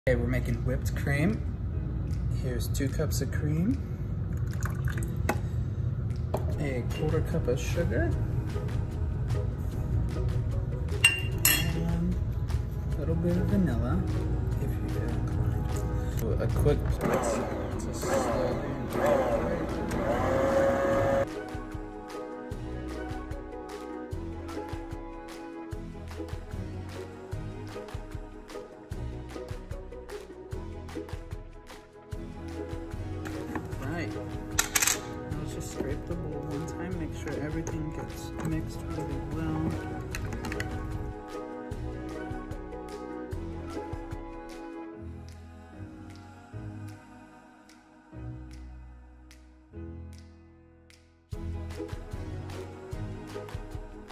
Okay, we're making whipped cream. Here's 2 cups of cream, a 1/4 cup of sugar, and a little bit of vanilla, if you feel inclined. So a quick press to slowly incorporate. Right. Let's just scrape the bowl one time, make sure everything gets mixed really well.